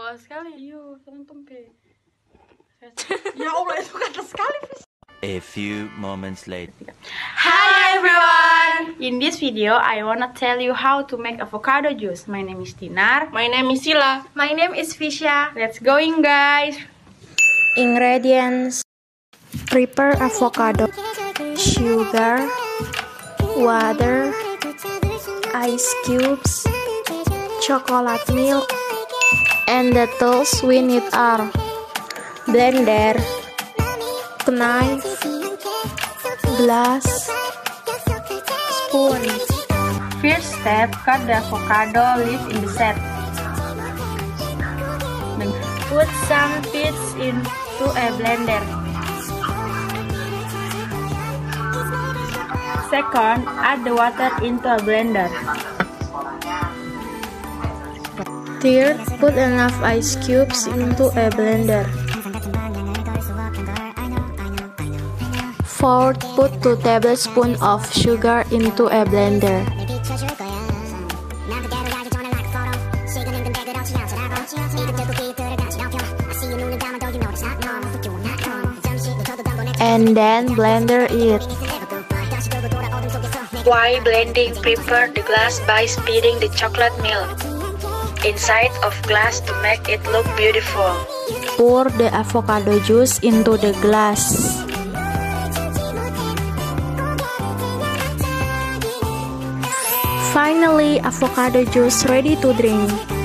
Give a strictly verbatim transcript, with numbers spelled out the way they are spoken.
galau sekali. Yuk, tonton pe. Ya Allah, itu kata sekali. A few moments later. Hi everyone! In this video, I wanna tell you how to make avocado juice. My name is Dinar. My name is Sila. My name is Fisha. Let's going, guys. Ingredients: prepare avocado, sugar, water, ice cubes, chocolate milk, and the tools we need are blender, knife, glass, spoon. First step, cut the avocado leaf in the set. Then put some bits into a blender. Second, add the water into a blender. Third, put enough ice cubes into a blender. Fourth, put two tablespoons of sugar into a blender. And then blender it. While blending, prepare the glass by spreading the chocolate milk inside of glass to make it look beautiful. Pour the avocado juice into the glass. Finally, avocado juice ready to drink.